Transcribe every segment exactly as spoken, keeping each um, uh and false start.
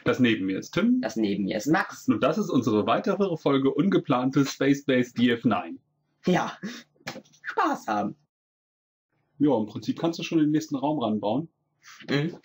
Das neben mir ist Tim. Das neben mir ist Max. Und das ist unsere weitere Folge ungeplantes Space Base D F neun. Ja, Spaß haben. Ja, im Prinzip kannst du schon den nächsten Raum ranbauen. Mhm.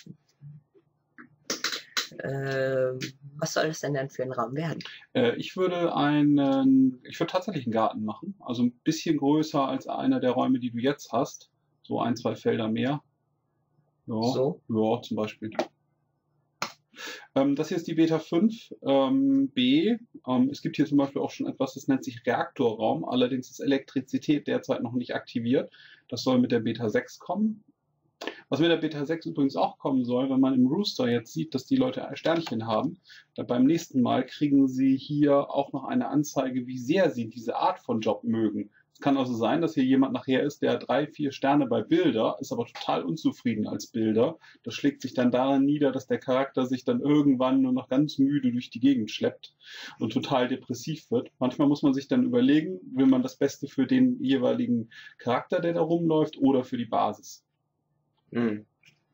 Ähm, was soll das denn dann für ein Raum werden? Äh, ich würde einen, ich würde tatsächlich einen Garten machen. Also ein bisschen größer als einer der Räume, die du jetzt hast. So ein, zwei Felder mehr. Ja, So? Ja, zum Beispiel. Ähm, das hier ist die Beta fünf ähm, B. Ähm, es gibt hier zum Beispiel auch schon etwas, das nennt sich Reaktorraum. Allerdings ist Elektrizität derzeit noch nicht aktiviert. Das soll mit der Beta sechs kommen. Was mit der Beta sechs übrigens auch kommen soll, wenn man im Rooster jetzt sieht, dass die Leute Sternchen haben, dann beim nächsten Mal kriegen sie hier auch noch eine Anzeige, wie sehr sie diese Art von Job mögen. Es kann also sein, dass hier jemand nachher ist, der drei, vier Sterne bei Bilder, ist aber total unzufrieden als Bilder. Das schlägt sich dann daran nieder, dass der Charakter sich dann irgendwann nur noch ganz müde durch die Gegend schleppt und total depressiv wird. Manchmal muss man sich dann überlegen, will man das Beste für den jeweiligen Charakter, der da rumläuft, oder für die Basis. Mhm.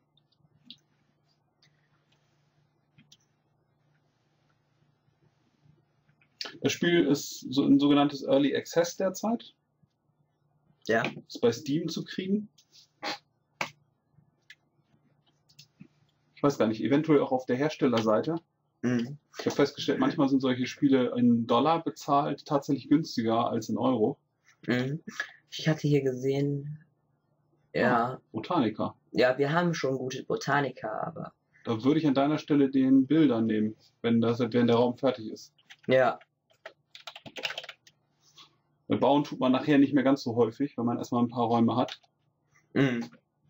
Das Spiel ist so ein sogenanntes Early Access derzeit. Ja. Ist bei Steam zu kriegen. Ich weiß gar nicht, eventuell auch auf der Herstellerseite. Mhm. Ich habe festgestellt, manchmal sind solche Spiele in Dollar bezahlt tatsächlich günstiger als in Euro. Mhm. Ich hatte hier gesehen, ja. Ah, Botaniker. Ja, wir haben schon gute Botaniker, aber. Da würde ich an deiner Stelle den Bilder nehmen, wenn, das, wenn der Raum fertig ist. Ja. Weil bauen tut man nachher nicht mehr ganz so häufig, wenn man erstmal ein paar Räume hat. Mhm.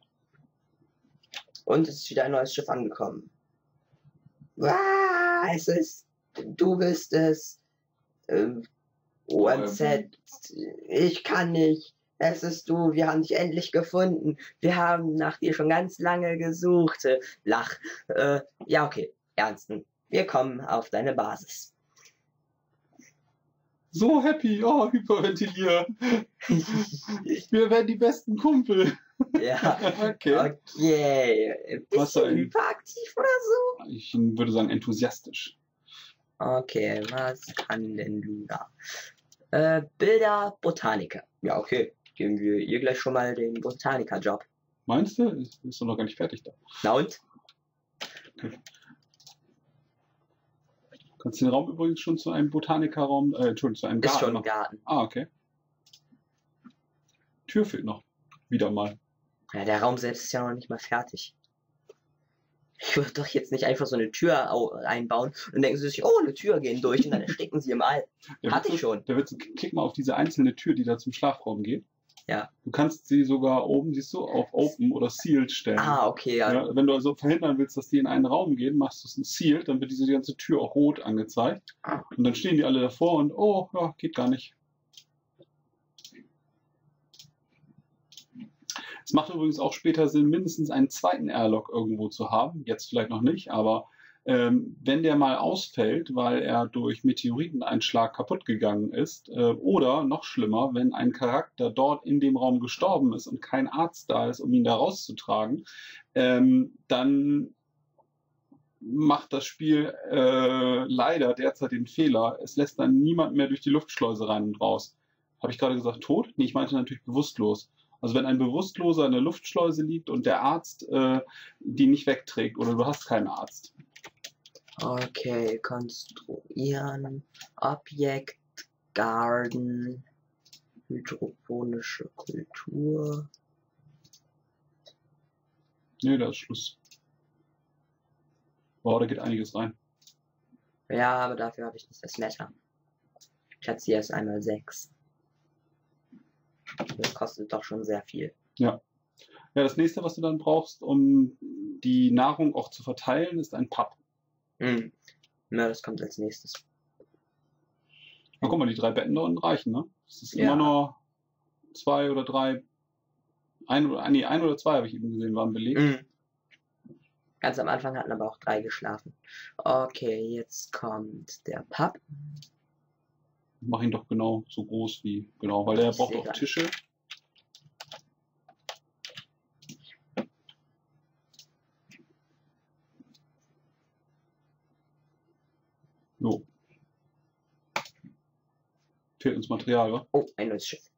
Und es ist wieder ein neues Schiff angekommen. Ah, es ist. Du bist es. Ähm, O Z. Ich kann nicht. Es ist du. Wir haben dich endlich gefunden. Wir haben nach dir schon ganz lange gesucht. Lach. Äh, ja, okay. Ernsten. Wir kommen auf deine Basis. So happy, oh, hyperventilier. Wir werden die besten Kumpel. Ja, okay. Okay. Bisschen ein... hyperaktiv oder so? Ich würde sagen enthusiastisch. Okay, was kann denn du da? Äh, Bilder Botaniker. Ja, okay. Geben wir ihr gleich schon mal den Botaniker-Job. Meinst du? Ist, ist doch noch gar nicht fertig da. Na und? Okay. Kannst du den Raum übrigens schon zu einem Botanikerraum, äh, Entschuldigung, zu einem Garten Ist schon ein machen? Garten. Ah, okay. Tür fehlt noch. Wieder mal. Ja, der Raum selbst ist ja noch nicht mal fertig. Ich würde doch jetzt nicht einfach so eine Tür einbauen und denken sie sich, oh, eine Tür gehen durch und dann ersticken sie im All. Der Hatte Witz ich schon. Der Witz, klick mal auf diese einzelne Tür, die da zum Schlafraum geht. Ja. Du kannst sie sogar oben, siehst du, auf Open oder Sealed stellen. Ah, okay, ja. Ja, wenn du also verhindern willst, dass die in einen Raum gehen, machst du es ein Sealed, dann wird diese ganze Tür auch rot angezeigt. Und dann stehen die alle davor und, oh, ja, geht gar nicht. Es macht übrigens auch später Sinn, mindestens einen zweiten Airlock irgendwo zu haben. Jetzt vielleicht noch nicht, aber ähm, wenn der mal ausfällt, weil er durch Meteoriteneinschlag kaputt gegangen ist, äh, oder noch schlimmer, wenn ein Charakter dort in dem Raum gestorben ist und kein Arzt da ist, um ihn da rauszutragen, ähm, dann macht das Spiel äh, leider derzeit den Fehler. Es lässt dann niemand mehr durch die Luftschleuse rein und raus. Habe ich gerade gesagt tot? Nee, ich meinte natürlich bewusstlos. Also wenn ein Bewusstloser in der Luftschleuse liegt und der Arzt äh, die nicht wegträgt oder du hast keinen Arzt. Okay, konstruieren, Objekt, Garden, hydroponische Kultur. Nee, da ist Schluss. Wow, da geht einiges rein. Ja, aber dafür habe ich nicht das Meta. Ich hatte sie erst einmal sechs. Das kostet doch schon sehr viel. Ja. Ja, das nächste, was du dann brauchst, um die Nahrung auch zu verteilen, ist ein Pub. Hm. Na, das kommt als nächstes. Na, guck mal, die drei Betten da unten reichen, ne? Es ist Ja. immer nur zwei oder drei, ein oder, nee, ein oder zwei habe ich eben gesehen, waren belegt. Hm. Ganz am Anfang hatten aber auch drei geschlafen. Okay, jetzt kommt der Pub. Mach ihn doch genau so groß wie, genau, weil der Ich braucht seh auch grad. Tische. Jo. Fehlt uns Material, wa? Oh, ein neues Schiff.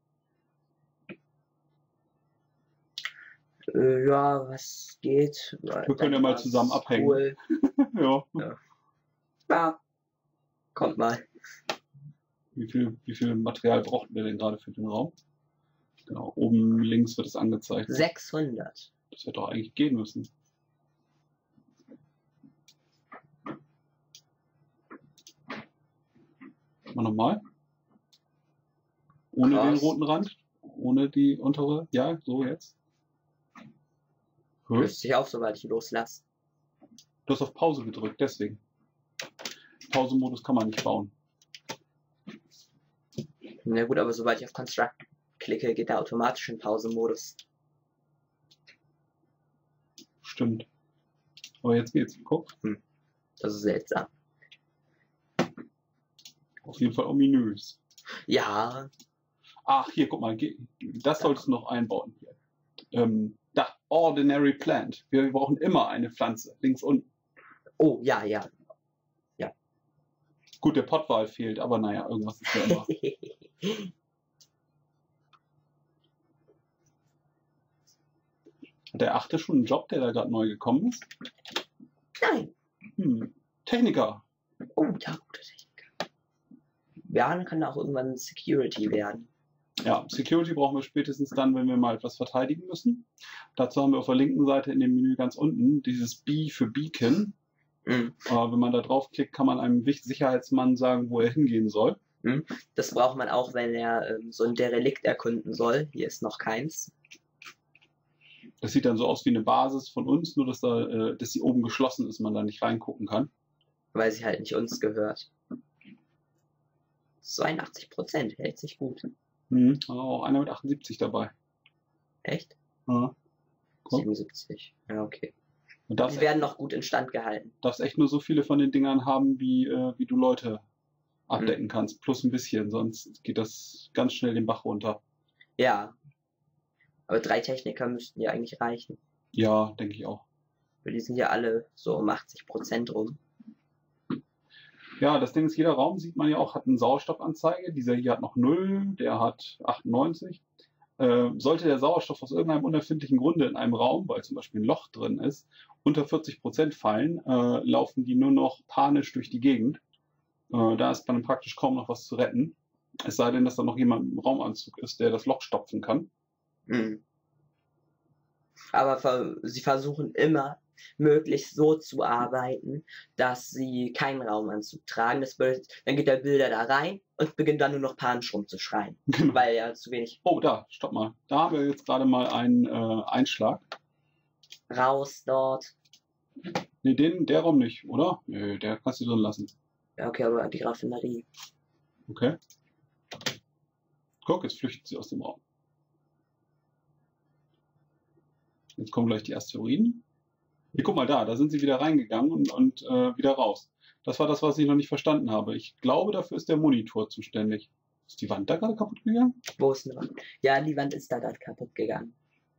Äh, ja, was geht? Wir können ja mal zusammen abhängen. Cool. Ja. Ja. Ja. Kommt mal. Wie viel, wie viel Material brauchten wir denn gerade für den Raum? Genau, oben links wird es angezeigt. sechshundert. Das hätte doch eigentlich gehen müssen. Mal nochmal. Ohne Krass. den roten Rand. Ohne die untere. Ja, so jetzt. Hm. Löst sich auf, sobald ich loslasse. Du hast auf Pause gedrückt, deswegen. Pausemodus kann man nicht bauen. Na gut, aber sobald ich auf Construct klicke, geht er automatisch in Pausemodus. Stimmt. Aber jetzt geht's. Guck. Hm. Das ist seltsam. Auf jeden Fall ominös. Ja. Ach, hier, guck mal. Das solltest du noch einbauen. Hier. Ähm, da, Ordinary Plant. Wir brauchen immer eine Pflanze. Links unten. Oh, ja, ja. Ja. Gut, der Pottwal fehlt, aber naja, irgendwas ist ja immer. Hat der Achte schon einen Job, der da gerade neu gekommen ist? Nein. Hm. Techniker. Oh, ja, gute Techniker. Ja, dann kann er auch irgendwann Security werden. Ja, Security brauchen wir spätestens dann, wenn wir mal etwas verteidigen müssen. Dazu haben wir auf der linken Seite in dem Menü ganz unten dieses B für Beacon. Mhm. Äh, wenn man da draufklickt, kann man einem Sicherheitsmann sagen, wo er hingehen soll. Mhm. Das braucht man auch, wenn er ähm, so ein Derelikt erkunden soll. Hier ist noch keins. Das sieht dann so aus wie eine Basis von uns, nur dass, da, äh, dass sie oben geschlossen ist und man da nicht reingucken kann. Weil sie halt nicht uns gehört. zweiundachtzig Prozent hält sich gut. Mhm. Auch einer mit achtundsiebzig dabei. Echt? Ja. Guck. siebenundsiebzig. Ja, okay. Und darfst, Die werden noch gut instand gehalten. darfst echt nur so viele von den Dingern haben, wie, äh, wie du Leute abdecken Mhm. kannst. Plus ein bisschen, sonst geht das ganz schnell den Bach runter. Ja. Aber drei Techniker müssten ja eigentlich reichen. Ja, denke ich auch. Weil die sind ja alle so um achtzig Prozent rum. Ja, das Ding ist, jeder Raum, sieht man ja auch, hat eine Sauerstoffanzeige. Dieser hier hat noch null, der hat achtundneunzig. Äh, sollte der Sauerstoff aus irgendeinem unerfindlichen Grunde in einem Raum, weil zum Beispiel ein Loch drin ist, unter vierzig Prozent fallen, äh, laufen die nur noch panisch durch die Gegend. Äh, da ist dann praktisch kaum noch was zu retten. Es sei denn, dass da noch jemand im Raumanzug ist, der das Loch stopfen kann. Mhm. Aber ver sie versuchen immer, möglichst so zu arbeiten, dass sie keinen Raumanzug tragen. Das bedeutet, dann geht der Bilder da rein und beginnt dann nur noch panisch rumzuschreien. Genau. Weil ja zu wenig Oh, da, stopp mal. Da haben wir jetzt gerade mal einen äh, Einschlag. raus dort. Ne, den, der Raum nicht, oder? Nö, der kannst du drin lassen. Ja, okay, aber die Raffinerie. Okay. Guck, jetzt flüchtet sie aus dem Raum. Jetzt kommen gleich die Asteroiden. Hier, guck mal da, da sind sie wieder reingegangen und, und äh, wieder raus. Das war das, was ich noch nicht verstanden habe. Ich glaube, dafür ist der Monitor zuständig. Ist die Wand da gerade kaputt gegangen? Wo ist eine Wand? Ja, die Wand ist da gerade kaputt gegangen.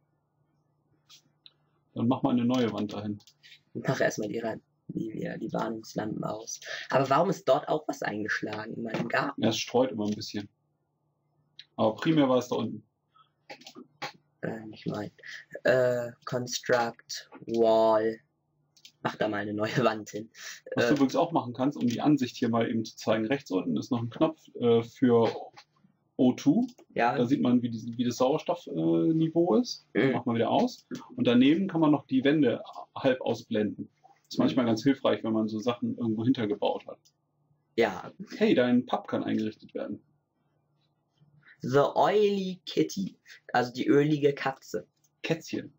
Dann mach mal eine neue Wand dahin. Ich mache erstmal die, die, die Warnungslampen aus. Aber warum ist dort auch was eingeschlagen in meinem Garten? Ja, es streut immer ein bisschen. Aber primär war es da unten. Äh, nicht mein. Äh, Construct, Wall. Mach da mal eine neue Wand hin. Was Äh, du übrigens auch machen kannst, um die Ansicht hier mal eben zu zeigen. Rechts unten ist noch ein Knopf äh, für O zwei. ja, Da sieht man, wie, die, wie das Sauerstoffniveau äh, ist. Mhm. Macht man wieder aus. Und daneben kann man noch die Wände halb ausblenden. Ist manchmal ganz hilfreich, wenn man so Sachen irgendwo hintergebaut hat. ja. Hey, dein Pub kann eingerichtet werden. The Oily Kitty. Also die ölige Katze. Kätzchen.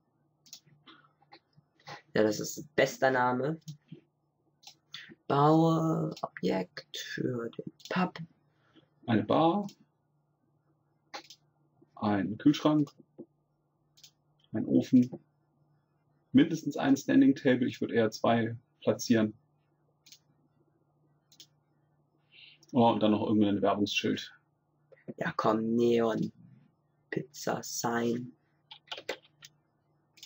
Ja, das ist bester Name. Baue Objekt für den Pub. Eine Bar. Ein Kühlschrank. Ein Ofen. Mindestens ein Standing Table. Ich würde eher zwei platzieren. Oh, und dann noch irgendein Werbungsschild. Ja, komm, Neon. Pizza Sign.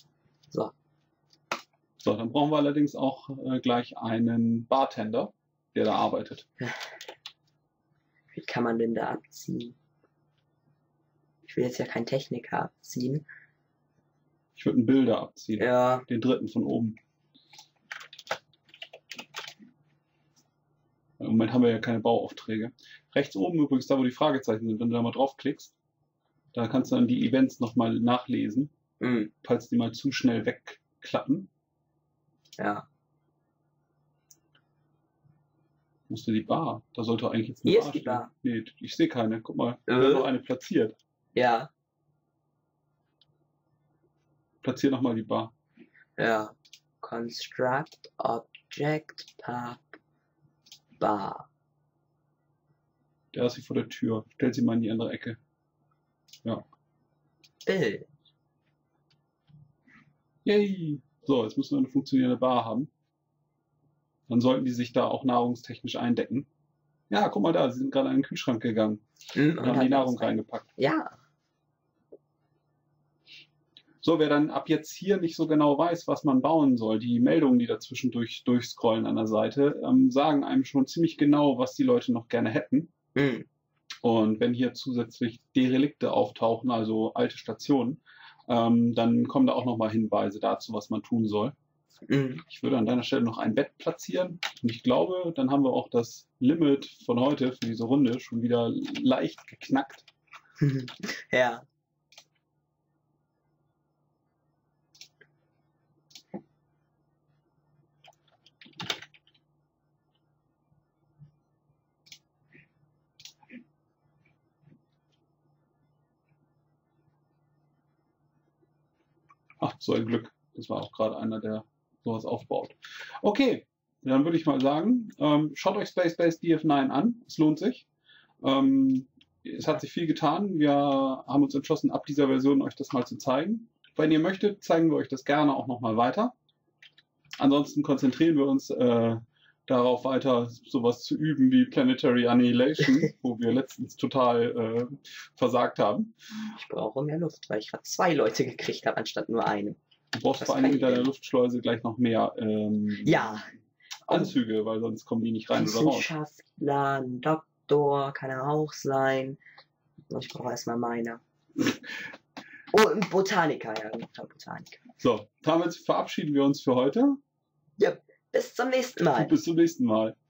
So. So, dann brauchen wir allerdings auch äh, gleich einen Bartender. der da arbeitet. Wie kann man denn da abziehen? Ich will jetzt ja keinen Techniker abziehen. Ich würde einen Bilder abziehen. Ja. Den dritten von oben. Im Moment haben wir ja keine Bauaufträge. Rechts oben übrigens, da wo die Fragezeichen sind, wenn du da mal draufklickst, da kannst du dann die Events nochmal nachlesen, Mhm. falls die mal zu schnell wegklappen. Ja. Musst du die Bar? Da sollte eigentlich jetzt eine Hier Bar ist die stehen. Bar. Nee, ich sehe keine. Guck mal, Äh. wir haben noch eine platziert. Ja. Platzier nochmal die Bar. Ja. Construct Object Pub Bar. Der ist hier vor der Tür. Stell sie mal in die andere Ecke. Ja. Bild. Yay! So, jetzt müssen wir eine funktionierende Bar haben. Dann sollten die sich da auch nahrungstechnisch eindecken. Ja, guck mal da, sie sind gerade in den Kühlschrank gegangen Mhm, und haben die Nahrung reingepackt. Ja. So, wer dann ab jetzt hier nicht so genau weiß, was man bauen soll, die Meldungen, die dazwischen durch, durchscrollen an der Seite, ähm, sagen einem schon ziemlich genau, was die Leute noch gerne hätten. Mhm. Und wenn hier zusätzlich Derelikte auftauchen, also alte Stationen, ähm, dann kommen da auch nochmal Hinweise dazu, was man tun soll. Mhm. Ich würde an deiner Stelle noch ein Bett platzieren. Und ich glaube, dann haben wir auch das Limit von heute für diese Runde schon wieder leicht geknackt. Ja. Ach, so ein Glück. Das war auch gerade einer, der sowas aufbaut. Okay, dann würde ich mal sagen, ähm, schaut euch Space Base D F neun an. Es lohnt sich. Ähm, es hat sich viel getan. Wir haben uns entschlossen, ab dieser Version euch das mal zu zeigen. Wenn ihr möchtet, zeigen wir euch das gerne auch nochmal weiter. Ansonsten konzentrieren wir uns äh, darauf weiter, sowas zu üben wie Planetary Annihilation, wo wir letztens total äh, versagt haben. Ich brauche mehr Luft, weil ich gerade zwei Leute gekriegt habe, anstatt nur einen. Du brauchst Was vor allem kann mit ich deiner denn? Luftschleuse gleich noch mehr ähm, Ja. Anzüge, weil sonst kommen die nicht rein oder raus. Wissenschaftler, ein Doktor, kann er auch sein. Ich brauche erstmal meine. Oh, ein Botaniker, ja, ein Botaniker. So, damit verabschieden wir uns für heute. Ja, bis zum nächsten Mal. Bis zum nächsten Mal.